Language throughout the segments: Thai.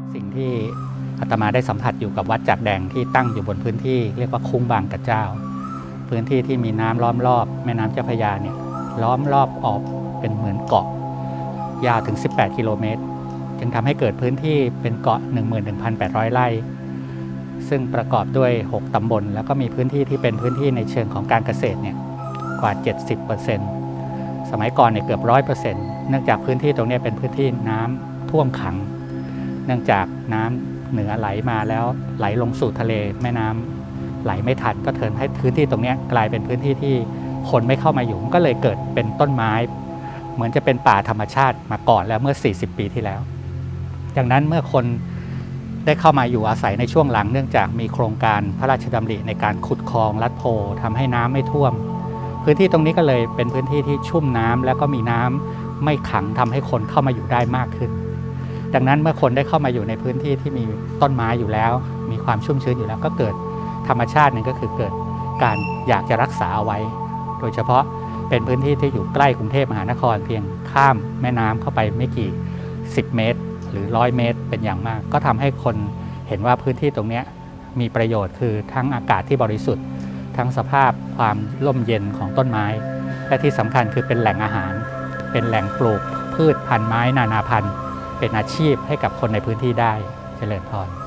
สิ่งที่อาตมาได้สัมผัสอยู่กับวัดจากแดงที่ตั้งอยู่บนพื้นที่เรียกว่าคุ้งบางกระเจ้าพื้นที่ที่มีน้ำล้อมรอบแม่น้ำเจ้าพระยาเนี่ยล้อมรอบออกเป็นเหมือนเกาะยาวถึง18กิโลเมตรจึงทำให้เกิดพื้นที่เป็นเกาะ 11,800 ไร่ซึ่งประกอบด้วย6ตำบลแล้วก็มีพื้นที่ที่เป็นพื้นที่ในเชิงของการเกษตรเนี่ยกว่า 70%สมัยก่อนเนี่ยเกือบ 100% เนื่องจากพื้นที่ตรงนี้เป็นพื้นที่น้ำท่วมขังเนื่องจากน้ำเหนือไหลมาแล้วไหลลงสู่ทะเลแม่น้ำไหลไม่ทันก็เทินให้พื้นที่ตรงนี้กลายเป็นพื้นที่ที่คนไม่เข้ามาอยู่ก็เลยเกิดเป็นต้นไม้เหมือนจะเป็นป่าธรรมชาติมาก่อนแล้วเมื่อ40 ปีที่แล้วดังนั้นเมื่อคนได้เข้ามาอยู่อาศัยในช่วงหลังเนื่องจากมีโครงการพระราชดำริในการขุดคลองลัดโพทำให้น้ำไม่ท่วมพื้นที่ตรงนี้ก็เลยเป็นพื้นที่ที่ชุ่มน้ำแล้วก็มีน้ำไม่ขังทำให้คนเข้ามาอยู่ได้มากขึ้นดังนั้นเมื่อคนได้เข้ามาอยู่ในพื้นที่ที่มีต้นไม้อยู่แล้วมีความชุ่มชื้นอยู่แล้วก็เกิดธรรมชาติหนึ่งก็คือเกิดการอยากจะรักษาเอาไว้โดยเฉพาะเป็นพื้นที่ที่อยู่ใกล้กรุงเทพมหานครเพียงข้ามแม่น้ำเข้าไปไม่กี่10 เมตรหรือ100 เมตรเป็นอย่างมากก็ทำให้คนเห็นว่าพื้นที่ตรงนี้มีประโยชน์คือทั้งอากาศที่บริสุทธิ์ทั้งสภาพความร่มเย็นของต้นไม้และที่สำคัญคือเป็นแหล่งอาหารเป็นแหล่งปลูกพืชพันธุ์ไม้นานาพันธุ์เป็นอาชีพให้กับคนในพื้นที่ได้เจริญพร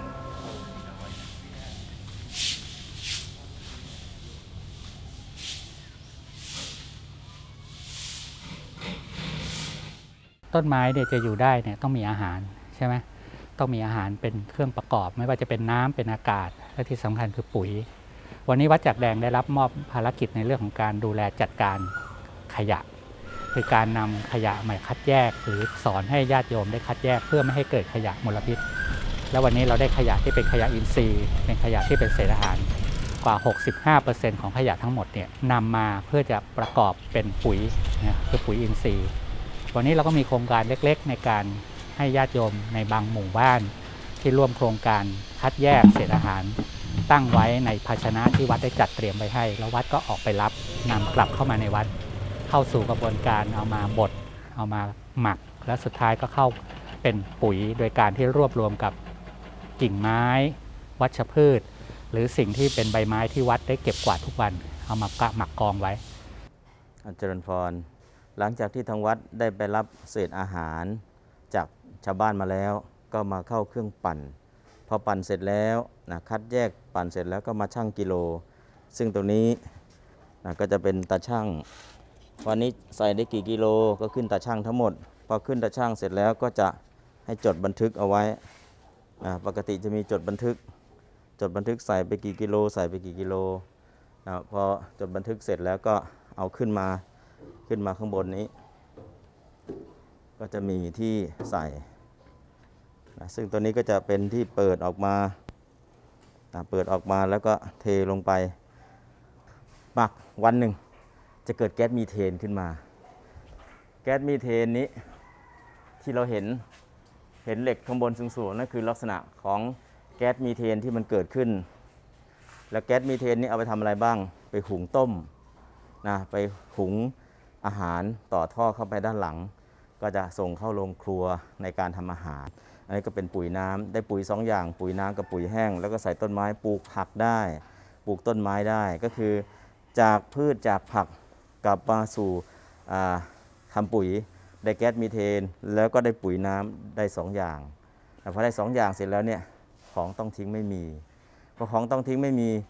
ต้นไม้เนี่ยจะอยู่ได้เนี่ยต้องมีอาหารใช่ไหมต้องมีอาหารเป็นเครื่องประกอบไม่ว่าจะเป็นน้ำเป็นอากาศและที่สำคัญคือปุ๋ยวันนี้วัดจากแดงได้รับมอบภารกิจในเรื่องของการดูแลจัดการขยะคือการนำขยะมาคัดแยกหรือสอนให้ญาติโยมได้คัดแยกเพื่อไม่ให้เกิดขยะมลพิษและวันนี้เราได้ขยะที่เป็นขยะอินทรีย์เป็นขยะที่เป็นเศษอาหารกว่า 65% ของขยะทั้งหมดเนี่ยนำมาเพื่อจะประกอบเป็นปุ๋ยนะคือปุ๋ยอินทรีย์วันนี้เราก็มีโครงการเล็กๆในการให้ญาติโยมในบางหมู่บ้านที่ร่วมโครงการคัดแยกเศษอาหารตั้งไว้ในภาชนะที่วัดได้จัดเตรียมไว้ให้แล้ววัดก็ออกไปรับนำกลับเข้ามาในวัดเข้าสู่กระบวนการเอามาบดเอามาหมักและสุดท้ายก็เข้าเป็นปุ๋ยโดยการที่รวบรวมกับกิ่งไม้วัชพืชหรือสิ่งที่เป็นใบไม้ที่วัดได้เก็บกวาดทุกวันเอามาหมักกองไว้เจริญพรหลังจากที่ทางวัดได้ไปรับเศษอาหารจากชาวบ้านมาแล้วก็มาเข้าเครื่องปั่นพอปั่นเสร็จแล้วคัดแยกปั่นเสร็จแล้วก็มาชั่งกิโลซึ่งตรงนี้ก็จะเป็นตาชั่งวันนี้ใส่ได้กี่กิโลก็ขึ้นตาชั่งทั้งหมดพอขึ้นตาชั่งเสร็จแล้วก็จะให้จดบันทึกเอาไว้ปกติจะมีจดบันทึกใส่ไปกี่กิโลใส่ไปกี่กิโลพอจดบันทึกเสร็จแล้วก็เอาขึ้นมาข้างบนนี้ก็จะมีที่ใส่ซึ่งตัวนี้ก็จะเป็นที่เปิดออกมาแล้วก็เทลงไปหมักวันหนึ่งจะเกิดแก๊สมีเทนขึ้นมาแก๊สมีเทนนี้ที่เราเห็นเหล็กข้างบนสูงๆนั่นคือลักษณะของแก๊สมีเทนที่มันเกิดขึ้นแล้วแก๊สมีเทนนี้เอาไปทำอะไรบ้างไปหุงต้มไปหุงอาหารต่อท่อเข้าไปด้านหลังก็จะส่งเข้าโรงครัวในการทำอาหารอันนี้ก็เป็นปุ๋ยน้ำได้ปุ๋ย2 อย่างปุ๋ยน้ำกับปุ๋ยแห้งแล้วก็ใส่ต้นไม้ปลูกผักได้ปลูกต้นไม้ได้ก็คือจากพืชจากผักกลับมาสู่ทำปุ๋ยได้แก๊สมีเทนแล้วก็ได้ปุ๋ยน้ำได้2 อย่างพอได้2 อย่างเสร็จแล้วเนี่ยของต้องทิ้งไม่มีพอของต้องทิ้งไม่มี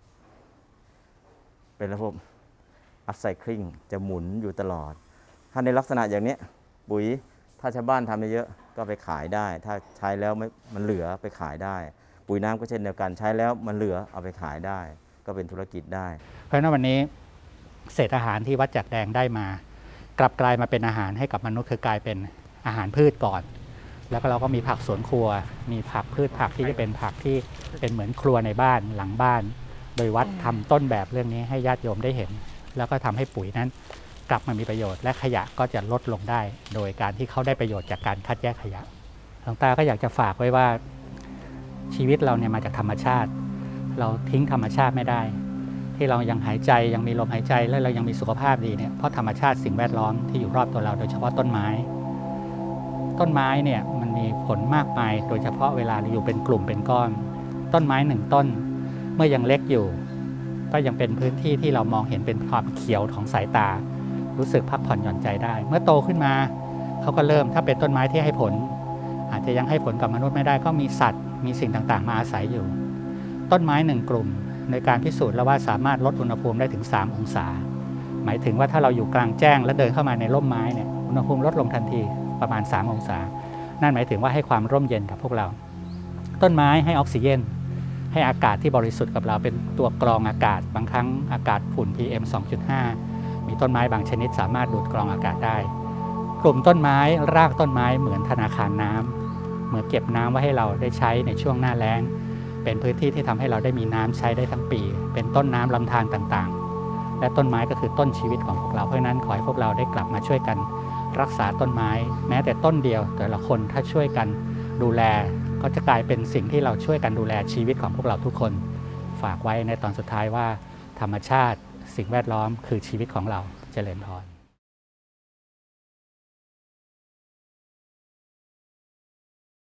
เป็นระบบอัพไซคลิงจะหมุนอยู่ตลอดถ้าในลักษณะอย่างนี้ปุ๋ยถ้าชาวบ้านทำเยอะก็ไปขายได้ถ้าใช้แล้วมันเหลือไปขายได้ปุ๋ยน้ำก็เช่นเดียวกันใช้แล้วมันเหลือเอาไปขายได้ก็เป็นธุรกิจได้เพราะฉะนั้นวันนี้เศษอาหารที่วัดจากแดงได้มากลับกลายมาเป็นอาหารให้กับมนุษย์คือกลายเป็นอาหารพืชก่อนแล้วก็เราก็มีผักสวนครัวมีผักพืชผักที่จะเป็นผักที่เป็นเหมือนครัวในบ้านหลังบ้านโดยวัดทำต้นแบบเรื่องนี้ให้ญาติโยมได้เห็นแล้วก็ทำให้ปุ๋ยนั้นกลับมามีประโยชน์และขยะก็จะลดลงได้โดยการที่เขาได้ประโยชน์จากการคัดแยกขยะหลวงตาก็อยากจะฝากไว้ว่าชีวิตเราเนี่ยมาจากธรรมชาติเราทิ้งธรรมชาติไม่ได้ที่เรายังหายใจยังมีลมหายใจและเรายังมีสุขภาพดีเนี่ยเพราะธรรมชาติสิ่งแวดล้อมที่อยู่รอบตัวเราโดยเฉพาะต้นไม้เนี่ยมันมีผลมากมายโดยเฉพาะเวลาอยู่เป็นกลุ่มเป็นก้อนต้นไม้หนึ่งต้นเมื่อยังเล็กอยู่ก็ยังเป็นพื้นที่ที่เรามองเห็นเป็นความเขียวของสายตารู้สึกพักผ่อนหย่อนใจได้เมื่อโตขึ้นมาเขาก็เริ่มถ้าเป็นต้นไม้ที่ให้ผลอาจจะยังให้ผลกับมนุษย์ไม่ได้ก็มีสัตว์มีสิ่งต่างๆมาอาศัยอยู่ต้นไม้หนึ่งกลุ่มในการพิสูจน์แล้วว่าสามารถลดอุณหภูมิได้ถึง3 องศาหมายถึงว่าถ้าเราอยู่กลางแจ้งและเดินเข้ามาในร่มไม้เนี่ยอุณหภูมิลดลงทันทีประมาณ3 องศานั่นหมายถึงว่าให้ความร่มเย็นกับพวกเราต้นไม้ให้ออกซิเจนให้อากาศที่บริสุทธิ์กับเราเป็นตัวกรองอากาศบางครั้งอากาศฝุ่น PM 2.5 มีต้นไม้บางชนิดสามารถดูดกรองอากาศได้กลุ่มต้นไม้รากต้นไม้เหมือนธนาคารน้ำเหมือนเก็บน้ำไว้ให้เราได้ใช้ในช่วงหน้าแล้งเป็นพื้นที่ที่ทำให้เราได้มีน้ำใช้ได้ทั้งปีเป็นต้นน้ำลำธารต่างๆและต้นไม้ก็คือต้นชีวิตของพวกเราเพราะฉะนั้นขอให้พวกเราได้กลับมาช่วยกันรักษาต้นไม้แม้แต่ต้นเดียวแต่ละคนถ้าช่วยกันดูแลก็จะกลายเป็นสิ่งที่เราช่วยกันดูแลชีวิตของพวกเราทุกคนฝากไว้ในตอนสุดท้ายว่าธรรมชาติสิ่งแวดล้อมคือชีวิตของเราเจริญพร